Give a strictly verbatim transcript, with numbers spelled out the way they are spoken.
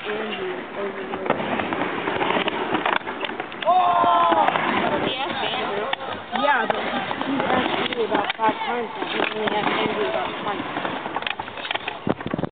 Andrew over there. Oh! Somebody asked Andrew. Yeah, but he, he's asked me about five times now.